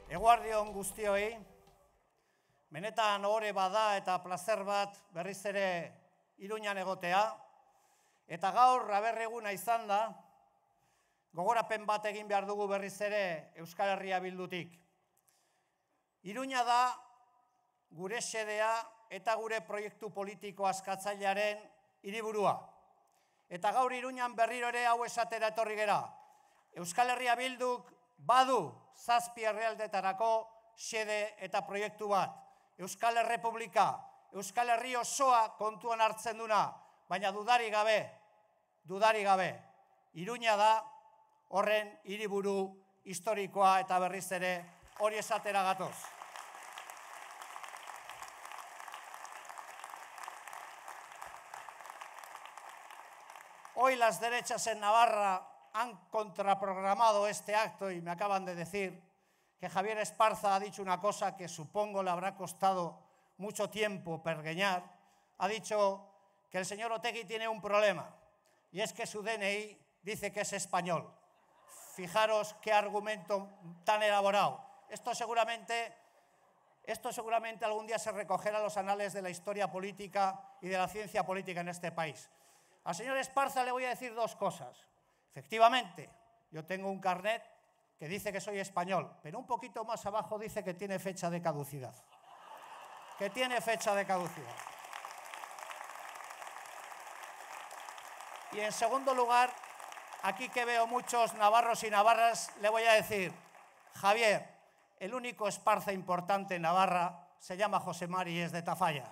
Eguardion guztioi, benetan ohore bada eta plazer bat berriz ere Iruñan egotea, eta gaur aberreguna izan da, gogorapen bat egin behar dugu berriz ere Euskal Herria Bildutik. Iruña da gure xedea eta gure proiektu politiko askatzailearen hiriburua. Eta gaur Iruñan berriro ere hau esatera etorri gera. Euskal Herria Bilduk badu 7 herrialdetarako xede eta proiektu bat. Euskal Errepublika, Euskal Herri osoa kontuan hartzen duna, baina dudarik gabe, Iruña da horren hiriburu historikoa eta berriz ere hori esatera gatoz. Hoy las derechas en Navarra han contraprogramado este acto y me acaban de decir que Javier Esparza ha dicho una cosa que supongo le habrá costado mucho tiempo pergeñar. Ha dicho que el señor Otegi tiene un problema y es que su DNI dice que es español. Fijaros qué argumento tan elaborado. Esto seguramente algún día se recogerá en los anales de la historia política y de la ciencia política en este país. Al señor Esparza le voy a decir 2 cosas. Efectivamente, yo tengo un carnet que dice que soy español, pero un poquito más abajo dice que tiene fecha de caducidad. Que tiene fecha de caducidad. Y en segundo lugar, aquí que veo muchos navarros y navarras, le voy a decir, Javier, el único Esparza importante en Navarra se llama José Mari y es de Tafalla.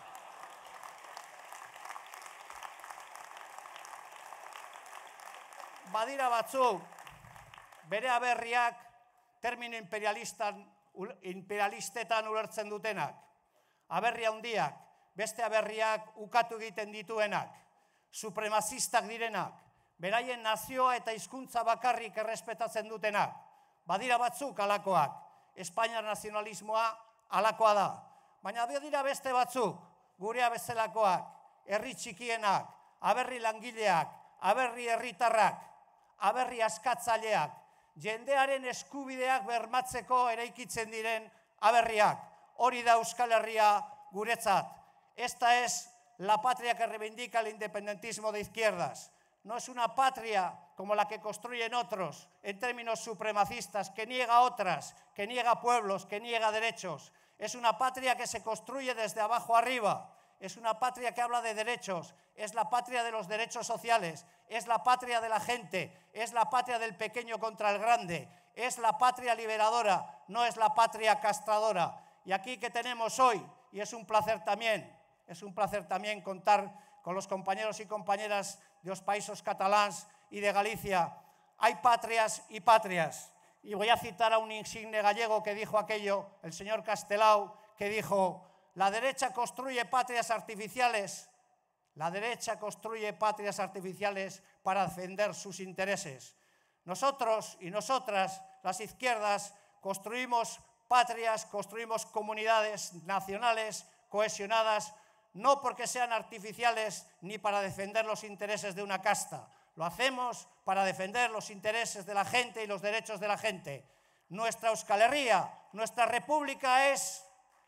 Badira batzuk, bere aberriak termino imperialistetan ulertzen dutenak, aberri handiak, beste aberriak ukatu egiten dituenak, supremazistak direnak, beraien nazioa eta hizkuntza bakarrik errespetatzen dutenak, badira batzuk alakoak, Espainiar nazionalismoa alakoa da, baina badira beste batzuk, gurea bezalakoak, herri txikienak, aberri langileak, aberri herritarrak, aberri askatzaileak, jendearen eskubideak bermatzeko eraikitzen diren aberriak. Hori da Euskal Herria guretzat. Esta es la patria que reivindica el independentismo de izquierdas. No es una patria como la que construyen otros en términos supremacistas, que niega otras, que niega pueblos, que niega derechos. Es una patria que se construye desde abajo arriba. Es una patria que habla de derechos, es la patria de los derechos sociales, es la patria de la gente, es la patria del pequeño contra el grande, es la patria liberadora, no es la patria castradora. Y aquí que tenemos hoy, y es un placer también contar con los compañeros y compañeras de los países catalans y de Galicia, hay patrias y patrias. Y voy a citar a un insigne gallego que dijo aquello, el señor Castelao, que dijo: la derecha construye patrias artificiales. La derecha construye patrias artificiales para defender sus intereses. Nosotros y nosotras, las izquierdas, construimos patrias, construimos comunidades nacionales cohesionadas, no porque sean artificiales ni para defender los intereses de una casta. Lo hacemos para defender los intereses de la gente y los derechos de la gente. Nuestra Euskal Herria, nuestra república es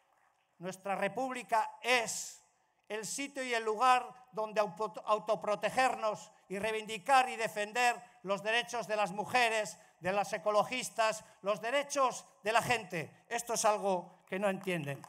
el sitio y el lugar donde autoprotegernos y reivindicar y defender los derechos de las mujeres, de las ecologistas, los derechos de la gente. Esto es algo que no entienden.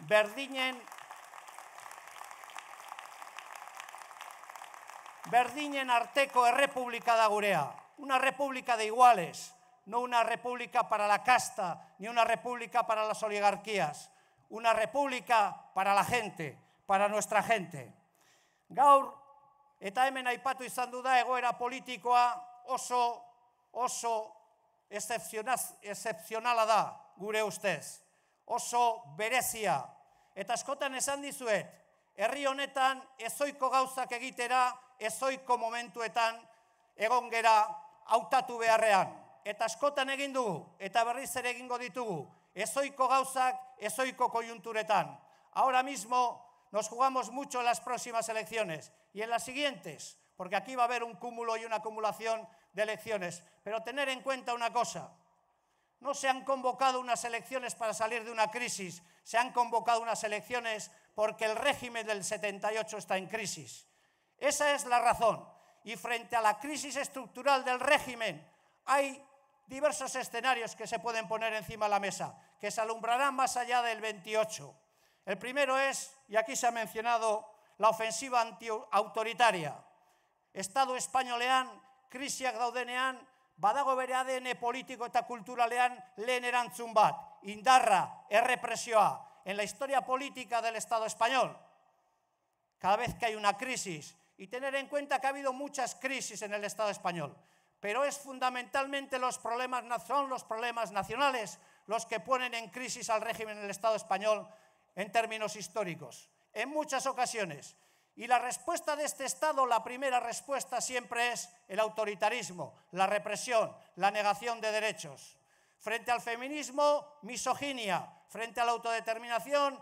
Berdinen arteko errepublika da gurea, una república de iguales, no una república para la casta, ni una república para las oligarquías. Una república para la gente, para nuestra gente. Gaur, eta hemen aipatu izan du da egoera politikoa oso excepcionala da gure ustez. Oso berezia. Eta askotan esan dizuet, herri honetan ezoiko gauzak egitera, ezoiko momentuetan egon gera hautatu beharrean. Eta askotan egin dugu, eta berriz ere egingo ditugu, ezoiko gauzak, ezoiko koiunturetan. Ahora mismo nos jugamos mucho en las próximas elecciones y en las siguientes, porque aquí va a haber un cúmulo y una acumulación de elecciones. Pero tener en cuenta una cosa, No se han convocado unas elecciones para salir de una crisis, se han convocado unas elecciones porque el régimen del 78 está en crisis. Esa es la razón. Y frente a la crisis estructural del régimen, hay diversos escenarios que se pueden poner encima de la mesa, que se alumbrarán más allá del 28. El primero es, y aquí se ha mencionado, la ofensiva antiautoritaria. Estado espainolean, krisiak daudenean, badago bere ADN politiko eta kulturalean lehen erantzun bat, indarra, errepresioa. En la historia política del Estado español, cada vez que hay una crisis, y tener en cuenta que ha habido muchas crisis en el Estado español, pero es fundamentalmente son los problemas nacionales los que ponen en crisis al régimen del Estado español en términos históricos, en muchas ocasiones. Y la respuesta de este Estado, la primera respuesta siempre es el autoritarismo, la represión, la negación de derechos. Frente al feminismo, misoginia. Frente a la autodeterminación,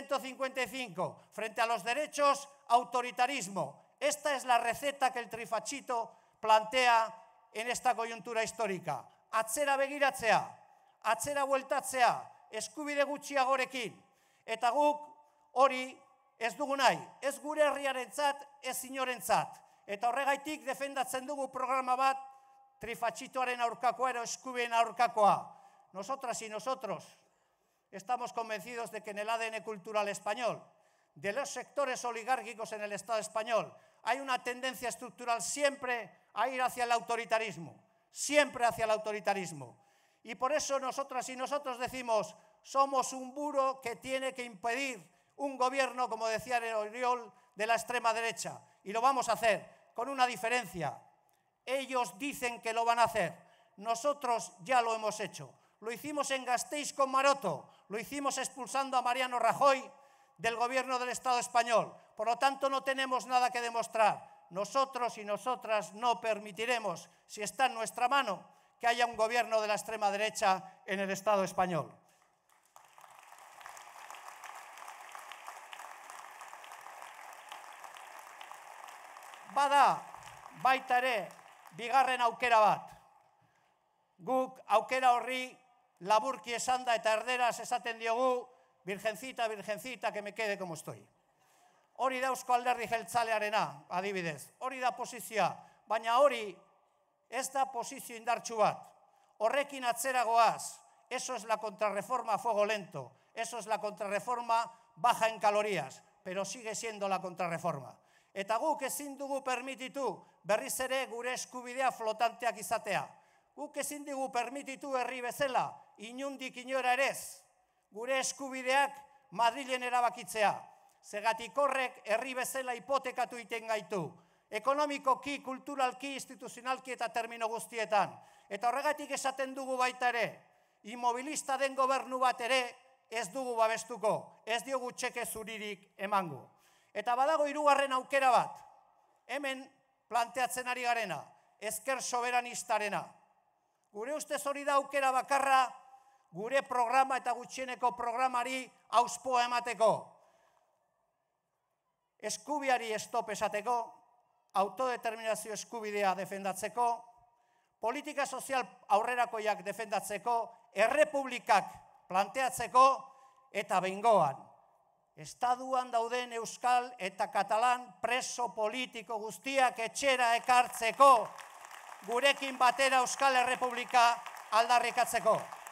155. Frente a los derechos, autoritarismo. Esta es la receta que el trifachito plantea en esta coyuntura histórica. Atzera begiratzea, atzera bueltatzea, eskubide gutxiagorekin. Eta guk hori ez dugu nahi, ez gure herriarentzat, ez inorentzat. Eta horregaitik defendatzen dugu programa bat trifachitoaren aurkakoa edo eskubideen aurkakoa. Nosotras y nosotros estamos convencidos de que en el ADN cultural español, de los sectores oligárquicos en el Estado español, hay una tendencia estructural siempre a ir hacia el autoritarismo, siempre hacia el autoritarismo. Y por eso nosotras y nosotros decimos, somos un muro que tiene que impedir un gobierno, como decía Oriol, de la extrema derecha. Y lo vamos a hacer con una diferencia. Ellos dicen que lo van a hacer. Nosotros ya lo hemos hecho. Lo hicimos en Gasteiz con Maroto. Lo hicimos expulsando a Mariano Rajoy del gobierno del Estado español. Por lo tanto, no tenemos nada que demostrar. Nosotros y nosotras no permitiremos, si está en nuestra mano, que haya un gobierno de la extrema derecha en el Estado español. Bada, baita ere, bigarren aukera bat. Guk aukera horri laburki esanda eta erderaz esaten diogu, virgencita, virgencita, que me quede como estoy. Hori da Eusko Alderdi Jeltzalearena, adibidez. Hori da posizioa, baina hori ez da posizio indartsu bat. Horrekin atzeragoaz, eso es la contrarreforma a fuego lento, eso es la contrarreforma baja en calorías, pero sigue siendo la contrarreforma. Eta guk ezin dugu permititu berriz ere gure eskubidea flotanteak izatea. Guk ezin dugu permititu herri bezala, inundik inora erez, gure eskubideak Madrilen erabakitzea. Zegatik horrek herri bezala hipotekatu egiten gaitu. Ekonomikoki, kulturalki, instituzionalki eta termino guztietan. Eta horregatik esaten dugu baita ere, inmobilista den gobernu bat ere ez dugu babestuko, ez diogu txeke zuririk emango. Eta badago hirugarren aukera bat, hemen planteatzen ari garena, ezker soberanistarena. Gure ustez hori da aukera bakarra, gure programa eta gutxieneko programari auspoa emateko. Eskubiari stop esateko, autodeterminazio eskubidea defendatzeko, politika sozial aurrerakoiak defendatzeko, errepublikak planteatzeko eta behingoan. Estatuan dauden euskal eta katalan preso politiko guztiak etxera ekartzeko, gurekin batera Euskal Errepublika aldarrikatzeko.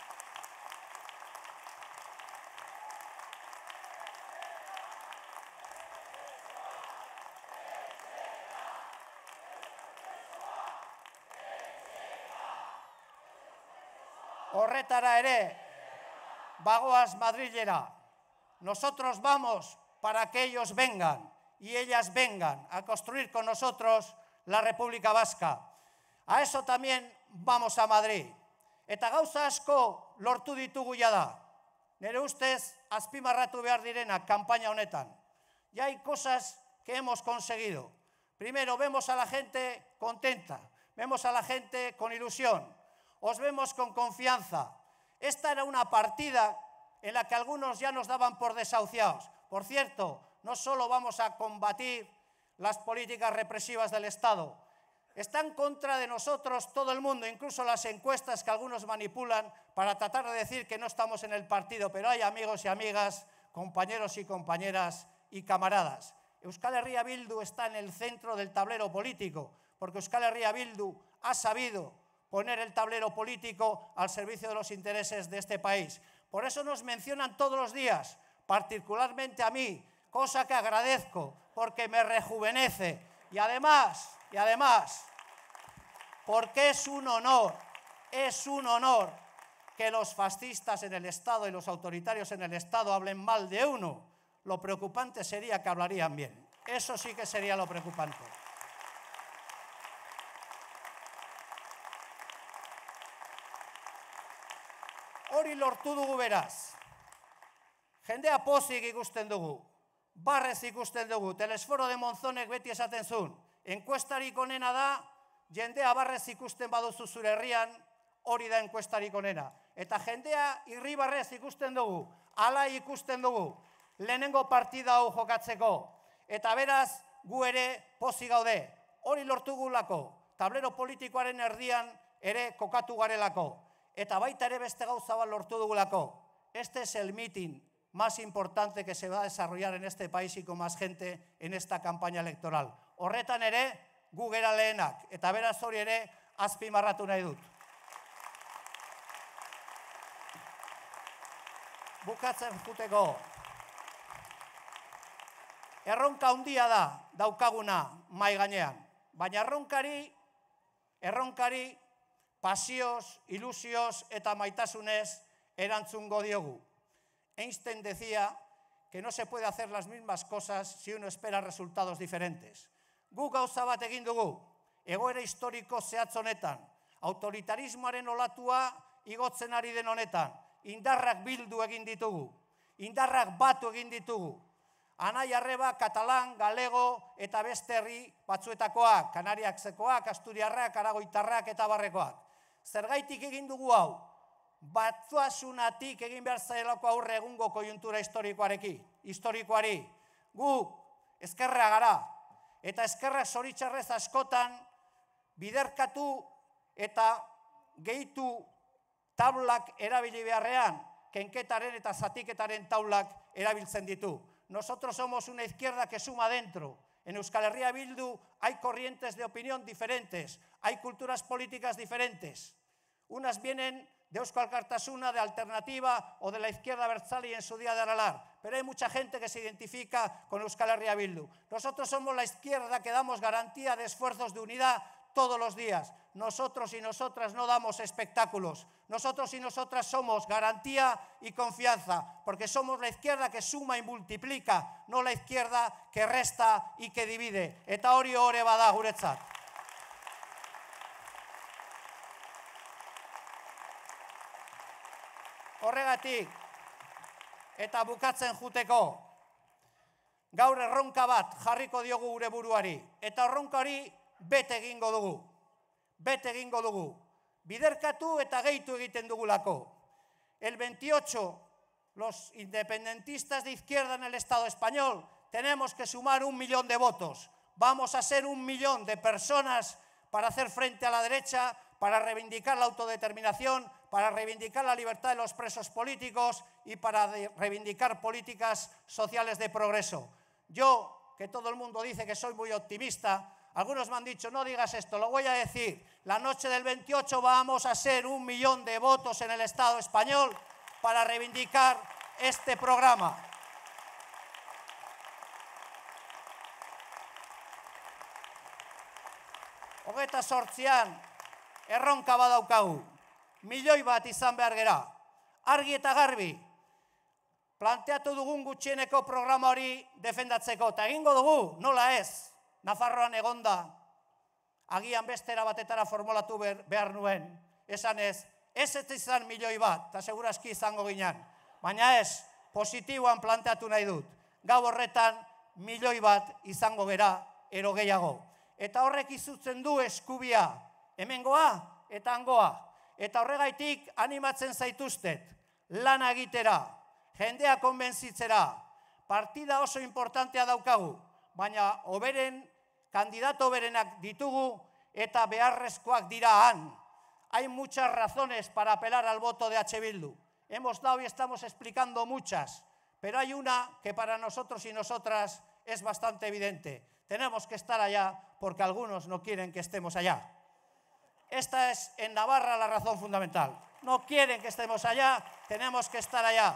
Horretara ere, bagoaz Madrilera. Nosotros vamos para que ellos vengan y ellas vengan a construir con nosotros la República Vasca. A eso también vamos a Madrid. Eta gauza asko lortu ditugu jada. Nere ustez, azpimarratu behar direnak kanpaina honetan. Ya hay cosas que hemos conseguido. Primero, vemos a la gente contenta, vemos a la gente con ilusión, os vemos con confianza. Esta era una partida en la que algunos ya nos daban por desahuciados. Por cierto, no solo vamos a combatir las políticas represivas del Estado, Está en contra de nosotros todo el mundo, incluso las encuestas que algunos manipulan para tratar de decir que no estamos en el partido, pero hay amigos y amigas, compañeros y compañeras y camaradas. Euskal Herria Bildu está en el centro del tablero político, porque Euskal Herria Bildu ha sabido poner el tablero político al servicio de los intereses de este país. Por eso nos mencionan todos los días, particularmente a mí, cosa que agradezco, porque me rejuvenece. Y además, porque es un honor que los fascistas en el Estado y los autoritarios en el Estado hablen mal de uno. Lo preocupante sería que hablarían bien. Eso sí que sería lo preocupante. Hori lortu dugu beraz. Jendea pozik ikusten dugu. Barrez ikusten dugu. Telesforo de Monzonek beti esaten zuen. Enkuestarik onena da, jendea barrez ikusten baduzu zure herrian, hori da enkuestarik onena. Eta jendea irribarrez ikusten dugu, alai ikusten dugu, lehenengo partida hau jokatzeko. Eta beraz, gu ere pozik gaude. Hori lortu gulako, tablero politikoaren erdian ere kokatu garelako. Eta baita ere beste gauza bat lortu dugulako. Este es el meeting más importante que se va a desarrollar en este país y con más gente en esta campaña electoral. Horretan ere, gu gera lehenak, eta beraz hori ere azpimarratu nahi dut. Bukatzen juteko. Erronka handia da daukaguna mai gainean, baina erronkari pasioz, ilusioz eta maitasunez erantzungo diogu. Einstein decía que no se puede hacer las mismas cosas si uno espera resultados diferentes. Gu gauza bat egin dugu, egoera historiko zehatz honetan, autoritarismoaren olatua igotzen ari den honetan, indarrak bildu egin ditugu, indarrak batu egin ditugu. Anai arreba, katalan, galego eta beste herri batzuetakoak, kanariakzekoak, asturiarrak, aragoitarrak eta barrekoak. Zergaitik egin dugu hau? Batzuasunatik egin behar zailako aurre egungo koiuntura historikoari. Gu ezkerra gara, eta ezkerra zoritxarrez askotan biderkatu eta gehitu taulak erabili beharrean, kenketaren eta zatiketaren taulak erabiltzen ditu. Nosotros somos una izquierda que suma dentro. En Euskal Herria Bildu hay corrientes de opinión diferentes, hay culturas políticas diferentes. Unas vienen de Euskal Alkartasuna, de Alternativa o de la izquierda abertzale y en su día de Aralar. Pero hay mucha gente que se identifica con Euskal Herria Bildu. Nosotros somos la izquierda que damos garantía de esfuerzos de unidad todos los días. Nosotros y nosotras no damos espectáculos. Nosotros y nosotras somos garantía y confianza, porque somos la izquierda que suma y multiplica, no la izquierda que resta y que divide. Eta hori ore bada guretzat. Horregatik, eta bukatzen juteko, gaur erronka bat jarriko diogu gure buruari, eta erronka hori bete egingo dugu. Biderkatu eta gehitu egiten dugulako. El 28, los independentistas de izquierda en el Estado español, tenemos que sumar 1 millón de votos. Vamos a ser 1 millón de personas para hacer frente a la derecha, para reivindicar la autodeterminación, para reivindicar la libertad de los presos políticos y para reivindicar políticas sociales de progreso. Yo, que todo el mundo dice que soy muy optimista, algunos me han dicho, no digas esto, lo voy a decir. La noche del 28 vamos a ser 1 millón de votos en el Estado español para reivindicar este programa. Hogeita sortzian, erronka badaukagu. Milioi bat izan behar gera. Argi eta garbi. Planteatu dugun gutxieneko programa hori defendatzeko. Eta egingo dugu, nola ez. Nafarroan egonda, agian bestera batetara formulatu behar nuen, esan ez izan milioi bat, eta segurazki izango ginen, baina ez, positiboan planteatu nahi dut, gau horretan milioi bat izango gera ero gehiago. Eta horrek izutzen du eskubia, hemengoa eta hangoa, eta horregaitik animatzen zaituztet, lana egitera, jendea konbentzitzera, partida oso importantea daukagu, baina kandidato berenak ditugu eta beharrezkoak dira han. Hay muchas razones para apelar al voto de H. Bildu. Hemos dado y estamos explicando muchas, pero hay una que para nosotros y nosotras es bastante evidente. Tenemos que estar allá porque algunos no quieren que estemos allá. Esta es en Navarra la razón fundamental. No quieren que estemos allá, tenemos que estar allá.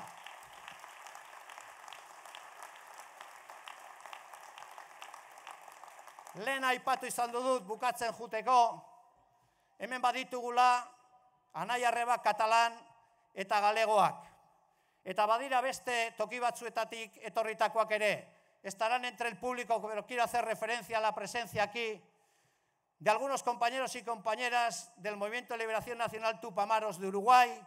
Lehen aipatu izan dut bukatzen juteko, hemen baditugula anai-arreba katalan eta galegoak. Eta badira beste toki batzuetatik etorritakoak ere. Estarán entre el público, pero quiero hacer referencia a la presencia aquí de algunos compañeros y compañeras del Movimiento de Liberación Nacional Tupamaros de Uruguay,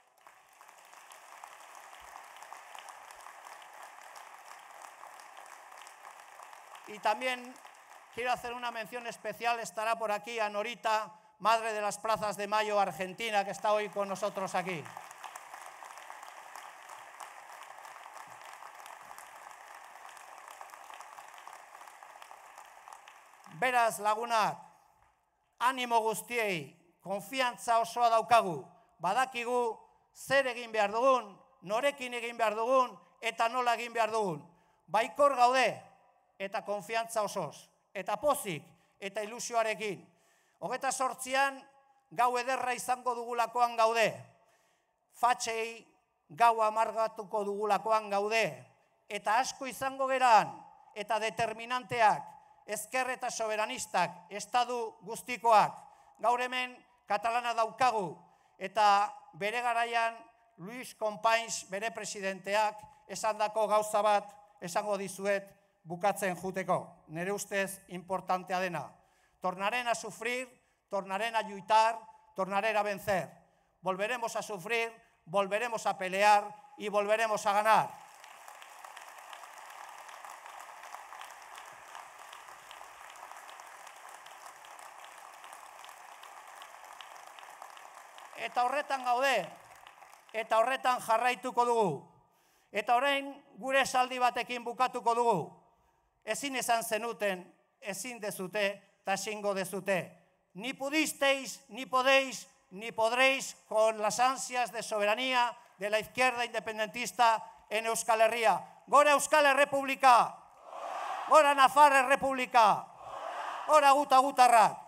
y también quiero hacer una mención especial, estará por aquí a Norita, madre de las Plazas de Mayo Argentina, que está hoy con nosotros aquí. Beraz, lagunak, animo guztiei, konfiantza osoa daukagu, badakigu zer egin behar dugun, norekin egin behar dugun, eta nola egin behar dugun. Baikor gaude, eta konfiantza osoz, eta pozik, eta ilusioarekin. 28an, gau ederra izango dugulakoan gaude, fatxei gau amargatuko dugulakoan gaude, eta asko izango geran, eta determinanteak, ezker eta soberanistak, estadu guztikoak, gaur hemen katalana daukagu, eta bere garaian Luis Companys bere presidenteak esandako gauza bat esango dizuet bukatzen juteko. Nere ustez importantea dena. Tornarán a sufrir, tornarán a lluitar, tornarán a vencer. Volveremos a sufrir, volveremos a pelear y volveremos a ganar. Eta horretan gaude, eta horretan jarraituko dugu. Eta orain gure esaldi batekin bukatuko dugu. Ezin esan zenuten, ezin dezute, eta ezingo dezute. Ni pudisteis, ni podéis, ni podréis con las ansias de soberanía de la izquierda independentista en Euskal Herria. Gora Euskal Errepublika! Gora Nafar Errepublika! Gora guta gutarrak!